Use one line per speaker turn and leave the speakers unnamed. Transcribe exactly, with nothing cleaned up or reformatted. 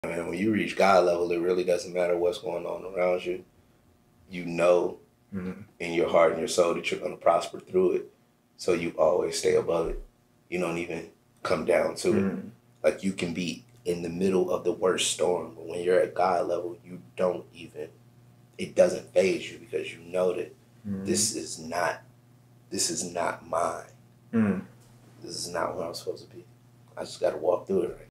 And when you reach God level, it really doesn't matter what's going on around you. You know mm-hmm. in your heart and your soul that you're going to prosper through it. So you always stay above it. You don't even come down to mm-hmm. it. Like you can be in the middle of the worst storm, but when you're at God level, you don't even, it doesn't faze you because you know that mm-hmm. this is not, this is not mine. Mm-hmm. This is not where I'm supposed to be. I just got to walk through it right